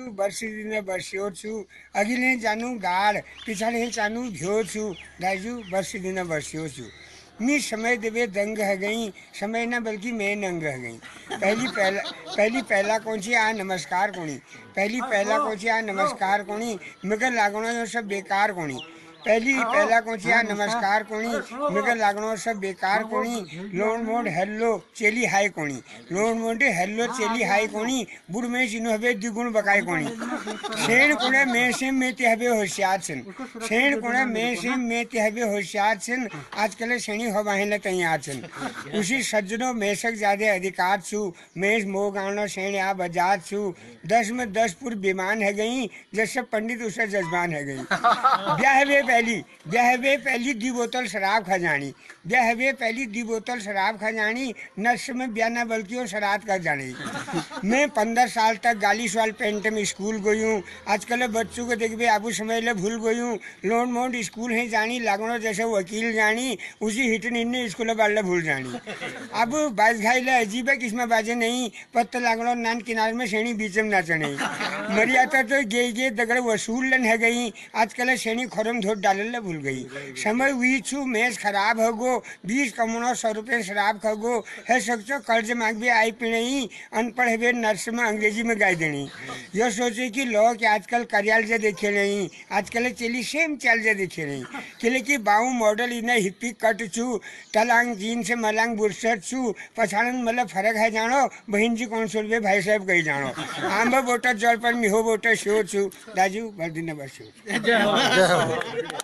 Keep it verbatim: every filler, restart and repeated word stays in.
वर्ष दिन वर्ष्यो छु अघिल्ने जानु गाड पिछाडि चानु भ्यो छु दाजु वर्ष दिन वर्ष्यो छु मी समय देवे दंग है गई समय न बल्कि मैं नंग है गई पहली पहला पहली पहला कौन सी आ नमस्कार कोणी पहली पहला कौन सी आ नमस्कार कोणी मगर लागणो यो सब बेकार कोणी पहली पहला कौन सी आ नमस्कार कोणी मगर लागणो सब बेकार कोणी लोन मोड हेलो चेली हाय कोणी लोन मोडे हेलो चेली हाय कोणी बुढ़ में जिनो हवे द्विगुण बकाय कोणी शेण कोणे में से में ते हवे होशियार छन शेण कोणे में से में ते हवे होशियार छन आजकल शेणी हो बाहेला तैयार छन उसी सज्जनों में सक ज्यादा अधिकार छु मेष मोगानो शेण आ बाजार छु दस में दस पुर विमान है गई जैसे पंडित उसे जजमान है गई ब्याह वे पहली ब्याह वे पहली दी बोतल शराब खजानी ब्याह वे पहली दी बोतल शराब खजानी नर्स में ब्याना बल्कि वो शराब कर जानी मैं पंद्रह साल तक गाली सवाल पेंट में स्कूल गई हूँ आजकल बच्चों को देखिए आबू समय ले भूल गई हूँ लोन मोड स्कूल है जानी लागनो जैसे वकील जानी उसी हिटन इन्ने स्कूल बाल भूल जानी अब बाज घाई ले अजीब है किसमें बाजे नहीं पत्ता लागनो नान किनारे में शेणी बीच में नाच नहीं मरियाता तो गे गे दगड़ वसूल लन है गई आजकल शेणी खोरम धोट डालल भूल गई समय हुई छू मेज खराब हो गो बीस कमनो सौ रुपये शराब खगो है सकचो कर्ज मांग भी आई पीणी अनपढ़ है नर्स में अंग्रेजी में गाय देनी यह सोचे कि लो कि आजकल करियाल जे देखे नहीं आजकल चली सेम चाल जे देखे नहीं किले की बाऊ मॉडल इन्हें हिप्पी कट छू तलांग जीन से मलांग बुरसट छू पछाड़न मतलब फर्क है जानो बहन जी कौन सौ रुपये भाई साहब कही जानो आम बोटा जल पर मिहो बोटा शो छू दाजू भर दिन बस